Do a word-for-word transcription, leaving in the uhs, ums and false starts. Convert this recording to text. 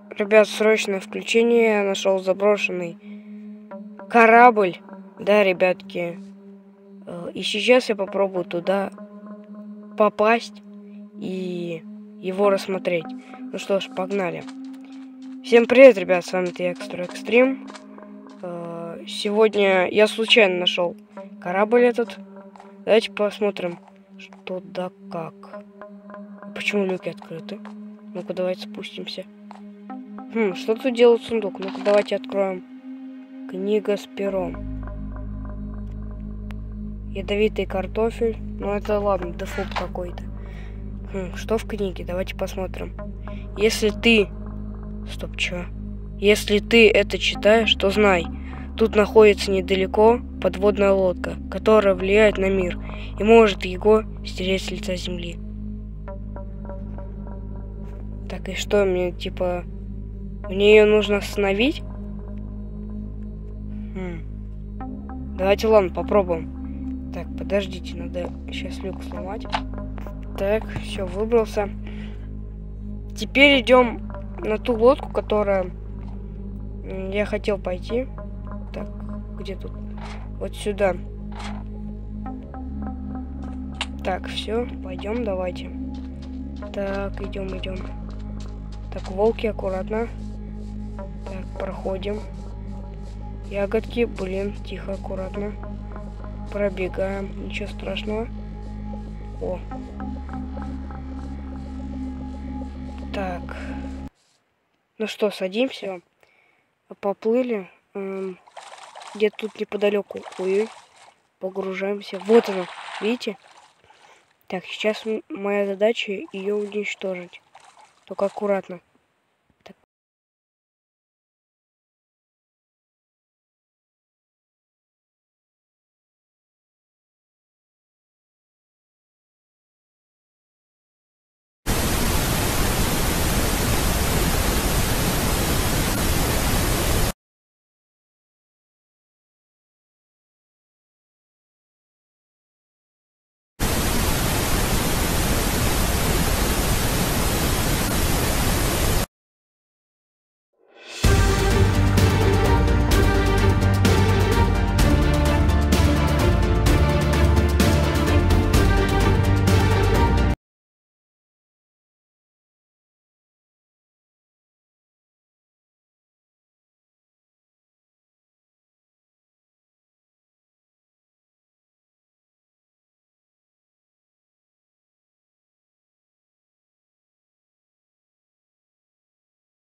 Ребят, срочное включение. Я нашел заброшенный корабль. Да, ребятки. И сейчас я попробую туда попасть и его рассмотреть. Ну что ж, погнали. Всем привет, ребят, с вами Экстра Экстрим. Сегодня я случайно нашел корабль этот. Давайте посмотрим, что да как. Почему люки открыты? Ну-ка, давайте спустимся. Хм, что тут делает сундук? Ну-ка, давайте откроем. Книга с пером. Ядовитый картофель. Ну, это ладно, дефолт какой-то. Хм, что в книге? Давайте посмотрим. Если ты... Стоп, чё? Если ты это читаешь, то знай. Тут находится недалеко подводная лодка, которая влияет на мир и может его стереть с лица земли. Так, и что мне, типа... Мне ее нужно остановить? Хм. Давайте, ладно, попробуем. Так, подождите, надо сейчас люк сломать. Так, все, выбрался. Теперь идем на ту лодку, которая я хотел пойти. Так, где тут? Вот сюда. Так, все, пойдем, давайте. Так, идем, идем. Так, волки, аккуратно. Так, проходим. Ягодки, блин, тихо, аккуратно. Пробегаем, ничего страшного. О. Так. Ну что, садимся. Поплыли. Эм, где-то тут неподалеку. Ой, погружаемся. Вот оно, видите? Так, сейчас моя задача ее уничтожить. Только аккуратно.